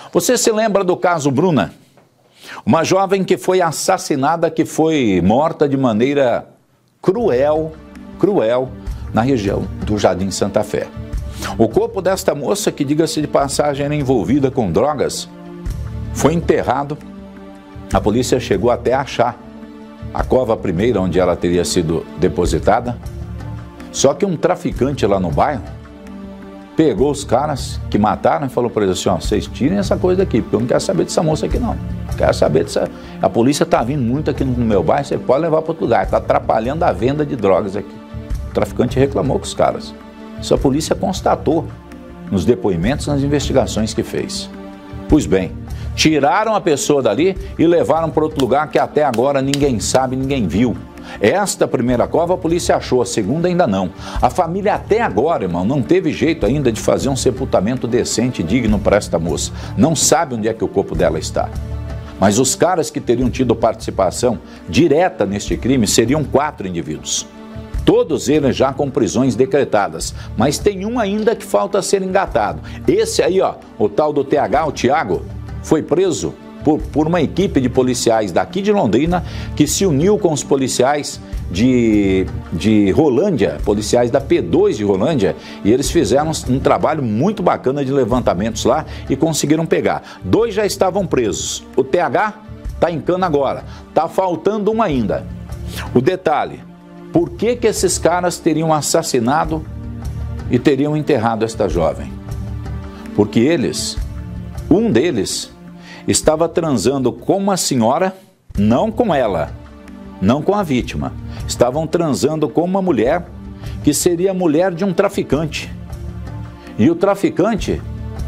Você se lembra do caso Bruna? Uma jovem que foi assassinada, que foi morta de maneira cruel na região do Jardim Santa Fé. O corpo desta moça, que diga-se de passagem era envolvida com drogas, foi enterrado. A polícia chegou até a achar a cova primeira onde ela teria sido depositada. Só que um traficante lá no bairro pegou os caras que mataram e falou para eles assim, ó, vocês tirem essa coisa daqui, porque eu não quero saber dessa moça aqui não. Quero saber dessa... A polícia está vindo muito aqui no meu bairro, você pode levar para outro lugar, está atrapalhando a venda de drogas aqui. O traficante reclamou com os caras. Isso a polícia constatou nos depoimentos, nas investigações que fez. Pois bem, tiraram a pessoa dali e levaram para outro lugar que até agora ninguém sabe, ninguém viu. Esta primeira cova a polícia achou, a segunda ainda não. A família até agora, irmão, não teve jeito ainda de fazer um sepultamento decente e digno para esta moça. Não sabe onde é que o corpo dela está. Mas os caras que teriam tido participação direta neste crime seriam 4 indivíduos. Todos eles já com prisões decretadas, mas tem um ainda que falta ser engatado. Esse aí, ó, o tal do TH, o Thiago, foi preso por uma equipe de policiais daqui de Londrina, que se uniu com os policiais de Rolândia, policiais da P2 de Rolândia, e eles fizeram um trabalho muito bacana de levantamentos lá e conseguiram pegar. 2 já estavam presos. O TH está em cana agora, está faltando um ainda. O detalhe, por que esses caras teriam assassinado e teriam enterrado esta jovem? Porque eles, um deles, estava transando com uma senhora, não com ela, não com a vítima. Estavam transando com uma mulher que seria a mulher de um traficante. E o traficante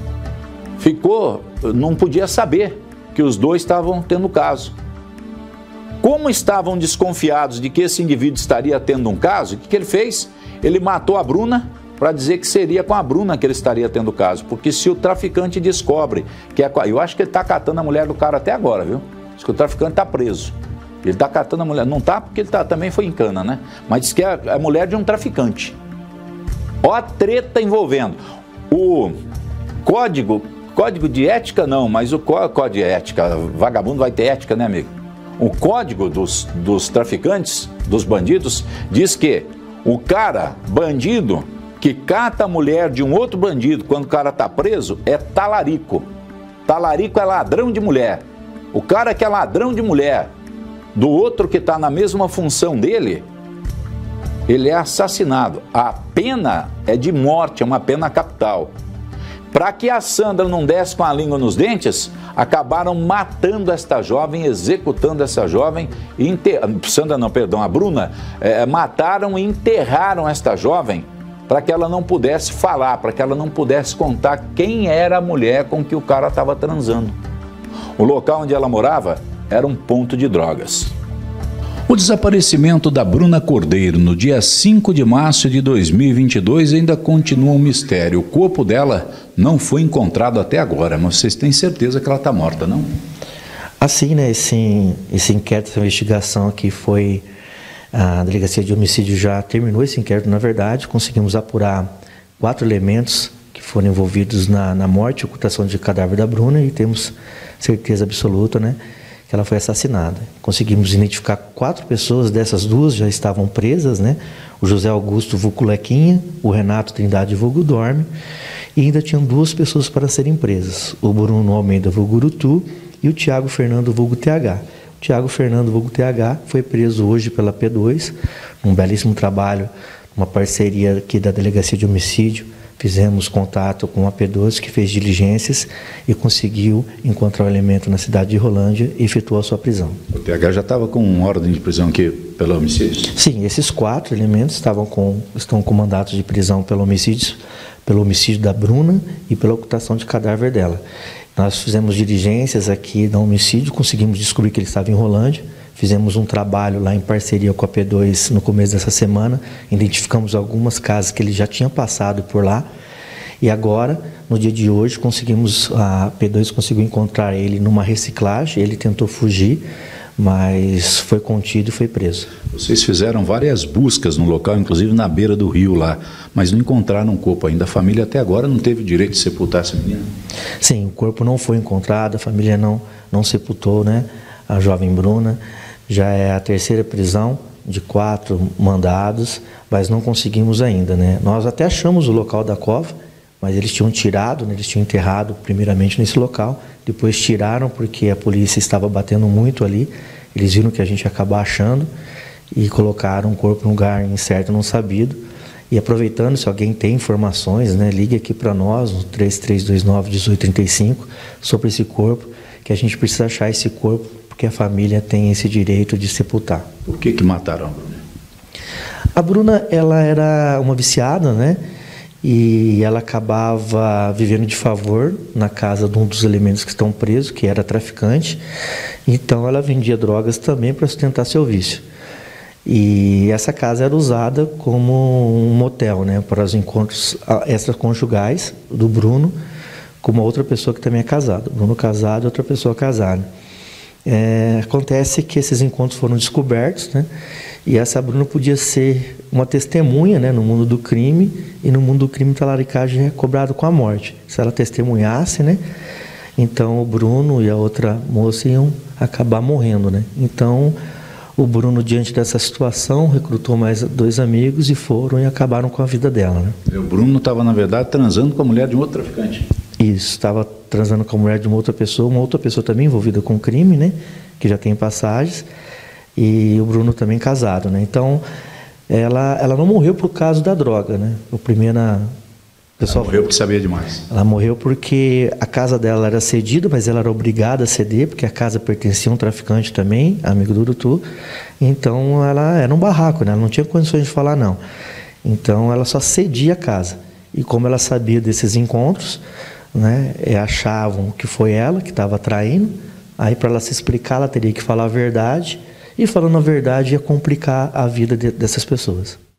não podia saber que os dois estavam tendo caso. Como estavam desconfiados de que esse indivíduo estaria tendo um caso, o que ele fez? Ele matou a Bruna para dizer que seria com a Bruna que ele estaria tendo caso. Porque se o traficante descobre que é... Eu acho que ele está catando a mulher do cara até agora, viu? Acho que o traficante está preso. Ele está catando a mulher. Não está porque ele também foi em cana, né? Mas diz que é a mulher de um traficante. Ó a treta envolvendo. O código de ética não, mas o código de ética, vagabundo vai ter ética, né, amigo? O código dos traficantes, dos bandidos, diz que o cara, bandido, que cata a mulher de um outro bandido quando o cara está preso, é talarico. Talarico é ladrão de mulher. O cara que é ladrão de mulher do outro que está na mesma função dele, ele é assassinado. A pena é de morte, é uma pena capital. Para que a Sandra não desse com a língua nos dentes, acabaram matando esta jovem, executando essa jovem, a Bruna, mataram e enterraram esta jovem para que ela não pudesse falar, para que ela não pudesse contar quem era a mulher com que o cara estava transando. O local onde ela morava era um ponto de drogas. O desaparecimento da Bruna Cordeiro no dia 5 de março de 2022 ainda continua um mistério. O corpo dela não foi encontrado até agora, mas vocês têm certeza que ela está morta, não? Assim, né, esse inquérito, essa investigação aqui foi... A Delegacia de Homicídio já terminou esse inquérito, na verdade, conseguimos apurar 4 elementos que foram envolvidos na morte e ocultação de cadáver da Bruna e temos certeza absoluta, né, que ela foi assassinada. Conseguimos identificar 4 pessoas, dessas 2 já estavam presas, né, o José Augusto vulgo Lequinha, o Renato Trindade vulgo Dorme, e ainda tinham 2 pessoas para serem presas, o Bruno Almeida vulgo Urutu e o Thiago Fernando vulgo TH. Thiago Fernando vulgo TH foi preso hoje pela P2, um belíssimo trabalho, uma parceria aqui da Delegacia de Homicídio. Fizemos contato com a P2 que fez diligências e conseguiu encontrar o elemento na cidade de Rolândia e efetuou a sua prisão. O TH já estava com ordem de prisão aqui pelo homicídio? Sim, esses 4 elementos estão com mandatos de prisão pelo homicídio da Bruna e pela ocultação de cadáver dela. Nós fizemos diligências aqui no homicídio, conseguimos descobrir que ele estava em Rolândia, fizemos um trabalho lá em parceria com a P2 no começo dessa semana, identificamos algumas casas que ele já tinha passado por lá e agora, no dia de hoje, a P2 conseguiu encontrar ele numa reciclagem, ele tentou fugir, mas foi contido e foi preso. Vocês fizeram várias buscas no local, inclusive na beira do rio lá, mas não encontraram um corpo ainda. A família até agora não teve direito de sepultar essa menina? Sim, o corpo não foi encontrado, a família não sepultou, né, a jovem Bruna. Já é a terceira prisão de 4 mandados, mas não conseguimos ainda, né? Nós até achamos o local da cova, mas eles tinham tirado, né, eles tinham enterrado primeiramente nesse local, depois tiraram porque a polícia estava batendo muito ali, eles viram que a gente ia acabar achando e colocaram o corpo num lugar incerto, não sabido. E aproveitando, se alguém tem informações, né, ligue aqui para nós, no 3329-1835, sobre esse corpo, que a gente precisa achar esse corpo, porque a família tem esse direito de sepultar. Por que mataram a Bruna? A Bruna, ela era uma viciada, né? E ela acabava vivendo de favor na casa de um dos elementos que estão presos, que era traficante. Então ela vendia drogas também para sustentar seu vício. E essa casa era usada como um motel, né, para os encontros extraconjugais do Bruno com uma outra pessoa que também é casada. Bruno casado e outra pessoa casada. Acontece que esses encontros foram descobertos, né, e essa Bruna podia ser uma testemunha, né, no mundo do crime, e no mundo do crime talaricagem é cobrado com a morte. Se ela testemunhasse, né, então o Bruno e a outra moça iam acabar morrendo, né. Então o Bruno, diante dessa situação, recrutou mais 2 amigos e foram e acabaram com a vida dela, né. O Bruno estava, na verdade, transando com a mulher de um outro traficante. Isso, estava transando com a mulher de uma outra pessoa também envolvida com crime, né, que já tem passagens, e o Bruno também casado, né. Então, ela não morreu por causa da droga, né. Ela morreu porque sabia demais. Ela morreu porque a casa dela era cedida, mas ela era obrigada a ceder, porque a casa pertencia a um traficante também, amigo do Urutu. Então ela era um barraco, né? Ela não tinha condições de falar não. Então ela só cedia a casa. E como ela sabia desses encontros, né, achavam que foi ela que estava traindo, aí para ela se explicar ela teria que falar a verdade, e falando a verdade ia complicar a vida dessas pessoas.